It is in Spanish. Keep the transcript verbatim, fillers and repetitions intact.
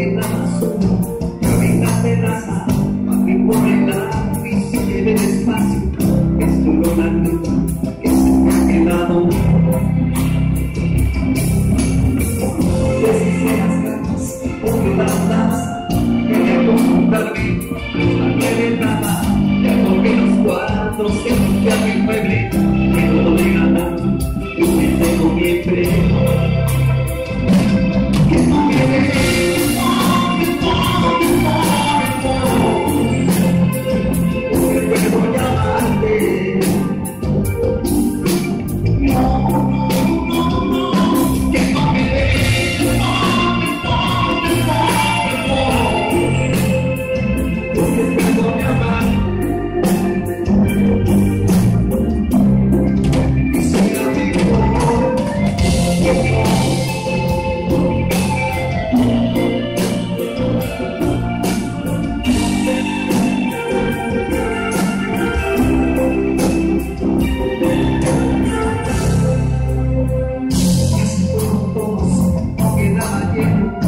nada solo, camina de raza, papi por el lado y si lleve despacio, es duro la luz que se me ha quedado. Deshice las ganas, porque la danza, quería conjuntarme, no de nada, ya toqué los cuadros, que nunca me mueble, que todo de ganar, y un mes de noviembre. Quedaba lleno